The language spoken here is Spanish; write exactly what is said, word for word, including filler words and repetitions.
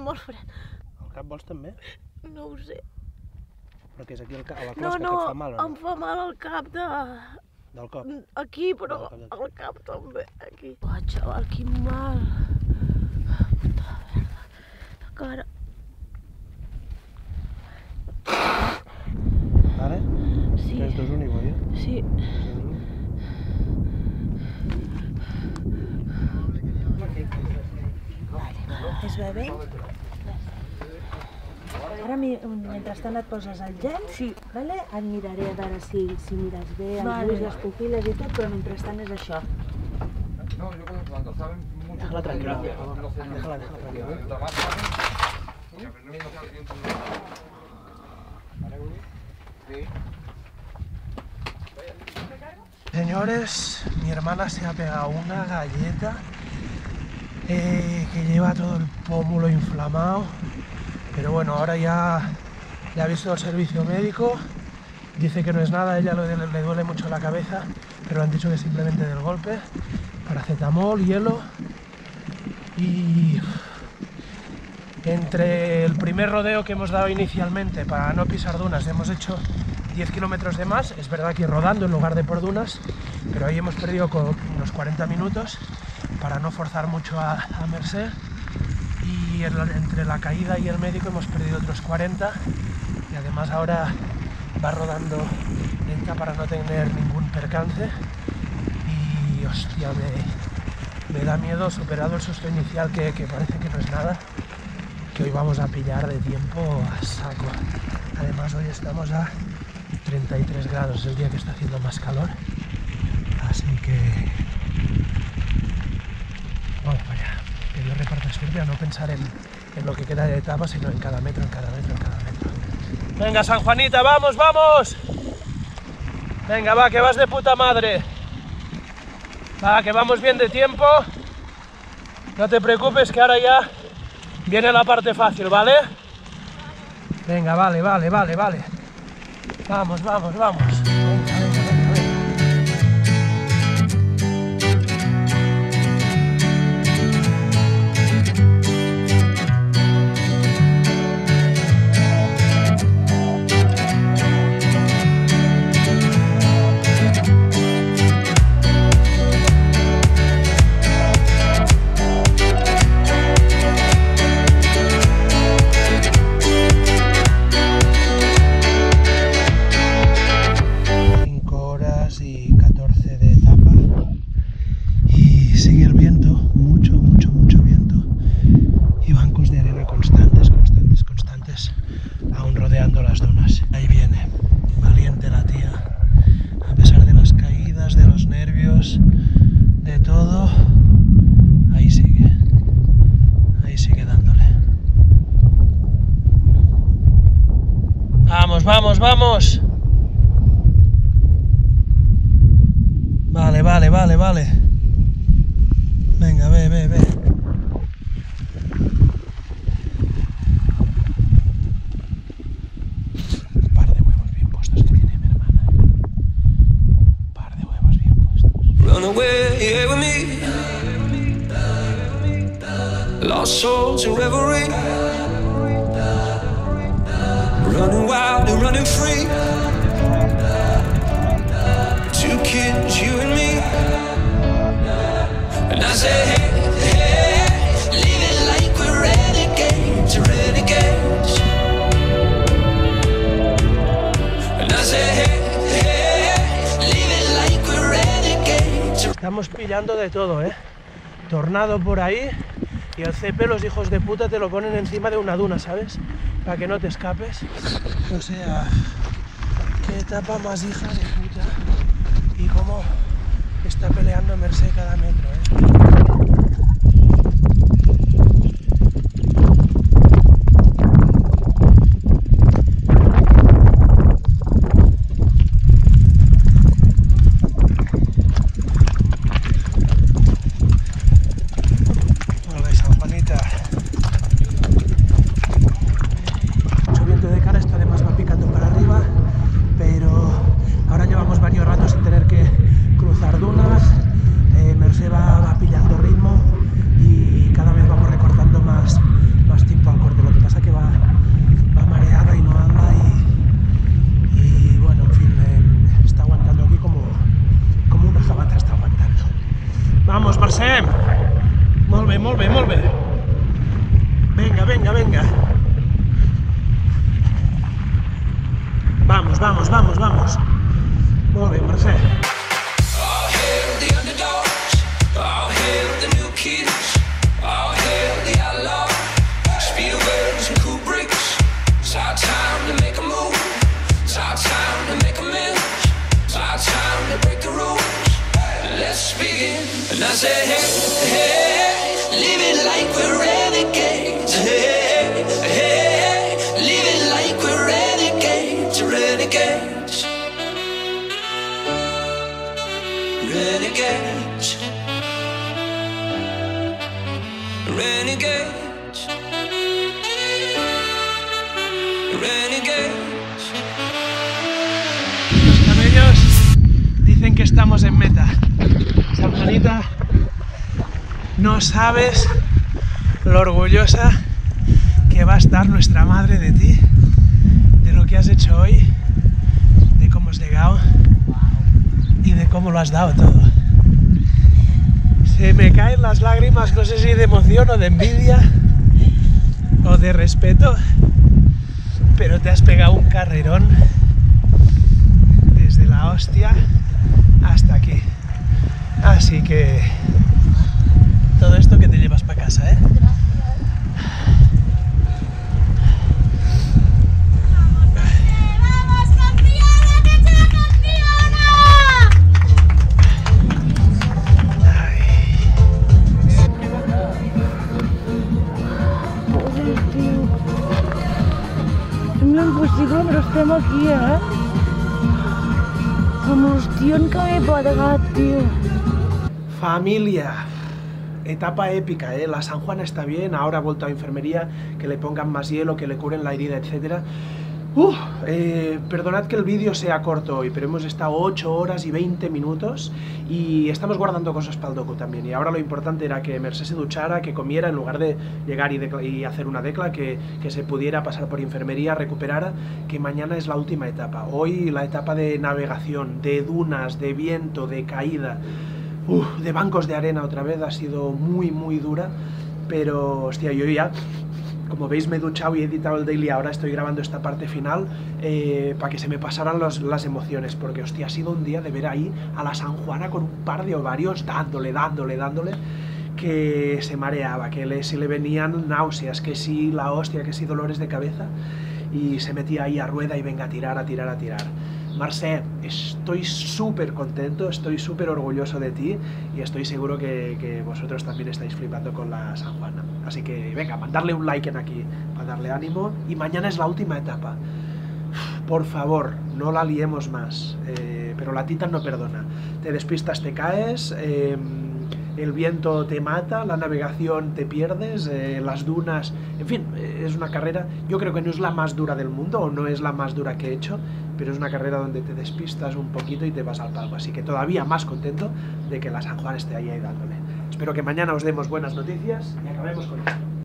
molt fred. El cap vols també? No ho sé. Però que és aquí el cap, a la No, closca no, que et fa mal o em no? fa mal el cap de... Del cop? Aquí, però Del el cap també, aquí. Oh, xaval, quin mal. Puta merda. La cara. Vale? Sí. tres, dos, uno i voy, eh? Sí. Es va bé? Ara, mentrestant, et poses el gel, Sí. vale? Et miraré a veure si, si mires bé, els Vale. ulls, les pupil·les i tot, però mentrestant és això. No, yo cuando saben mucho... Déjala tranquila, por favor. Déjala, déjala tranquila. Señores, mi hermana se ha pegado una galleta eh, que lleva todo el pómulo inflamado, pero bueno, ahora ya le ha visto el servicio médico, dice que no es nada, a ella le, le duele mucho la cabeza, pero han dicho que simplemente del golpe, paracetamol, hielo y entre el primer rodeo que hemos dado inicialmente para no pisar dunas, hemos hecho diez kilómetros de más, es verdad que rodando en lugar de por dunas, pero ahí hemos perdido con unos cuarenta minutos para no forzar mucho a, a Mercè, y en la, entre la caída y el médico hemos perdido otros cuarenta, y además ahora va rodando lenta para no tener ningún percance, y hostia, me, me da miedo, superado el susto inicial, que, que parece que no es nada, que hoy vamos a pillar de tiempo a saco. Además hoy estamos a treinta y tres grados, es el día que está haciendo más calor, así que vamos para allá, que Dios reparta suerte, a no pensar en, en lo que queda de etapa, sino en cada metro, en cada metro, en cada metro. Venga, San Juanita, vamos, vamos, venga, va, que vas de puta madre, va, que vamos bien de tiempo, no te preocupes que ahora ya viene la parte fácil, ¿vale? Venga, vale, vale, vale, vale. Vamos, vamos, vamos. Venga, venga, venga, venga. Vamos, vamos. Vale, vale, vale, vale. Venga, ve, ve, ve. Un par de huevos bien puestos que tiene mi hermana. Un par de huevos bien puestos. Run away with me. Lost soul to reverie. Running wild and running free. Two kids, you and me. And I say, hey, hey, live it like we're renegades, renegades. And I say, hey, hey, live it like we're renegades. Estamos pillando de todo, ¿eh? Tornado por ahí. Y el C P, los hijos de puta, te lo ponen encima de una duna, ¿sabes? Para que no te escapes. O sea, qué etapa más hija de puta. Y cómo está peleando Mercè cada metro, ¿eh? Mercè va, va pillando ritmo molt bé, molt bé. Venga, venga, venga. Vamos, vamos, vamos, vamos. Molt bé, Mercè. All hail the underdogs, all hail the new kids, all hail the outlaws, Spielbergs and Kubricks. It's our time to make a move, it's our time to make amends, it's our time to break the rules. Let's begin. And I say, hey, hey, living like we're renegades. Hey, hey, living like we're renegades, renegades. Renegades, renegades, renegades. Los camellos dicen que estamos en meta. San Juanita, no sabes lo orgullosa que va a estar nuestra madre de ti, de lo que has hecho hoy, de cómo has llegado y de cómo lo has dado todo. Se me caen las lágrimas, no sé si de emoción o de envidia o de respeto, pero te has pegado un carrerón desde la hostia hasta aquí. Así que todo esto que te llevas para casa, ¿eh? ¡Vamos, campeona! ¡Que soy la campeona! Joder, tio. Sembla impossible, però estem aquí, eh? Amb l'hostion que m'he pegat, tio. Familia, etapa épica, ¿eh? La San Juan está bien, ahora ha vuelto a enfermería, que le pongan más hielo, que le curen la herida, etcétera. Uh, eh, perdonad que el vídeo sea corto hoy, pero hemos estado ocho horas y veinte minutos y estamos guardando cosas para el docu también. Y ahora lo importante era que Mercè se duchara, que comiera, en lugar de llegar y, y hacer una decla, que, que se pudiera pasar por enfermería, recuperara, que mañana es la última etapa. Hoy la etapa de navegación, de dunas, de viento, de caída, uh, de bancos de arena otra vez, ha sido muy muy dura, pero hostia, yo ya... Como veis me he duchado y he editado el daily, ahora estoy grabando esta parte final eh, para que se me pasaran los, las emociones, porque hostia, ha sido un día de ver ahí a la San Juana con un par de ovarios dándole, dándole, dándole, que se mareaba, que le, se le venían náuseas, que sí la hostia, que sí dolores de cabeza, y se metía ahí a rueda y venga a tirar, a tirar, a tirar. Mercè, estoy súper contento, estoy súper orgulloso de ti y estoy seguro que, que vosotros también estáis flipando con la San Juana. Así que venga, mandarle un like en aquí para darle ánimo y mañana es la última etapa. Por favor, no la liemos más, eh, pero la Titan no perdona. Te despistas, te caes, eh, el viento te mata, la navegación te pierdes, eh, las dunas... En fin, es una carrera, yo creo que no es la más dura del mundo, o no es la más dura que he hecho, pero es una carrera donde te despistas un poquito y te vas al palo. Así que todavía más contento de que la San Juan esté ahí, ahí dándole. Espero que mañana os demos buenas noticias y acabemos con esto.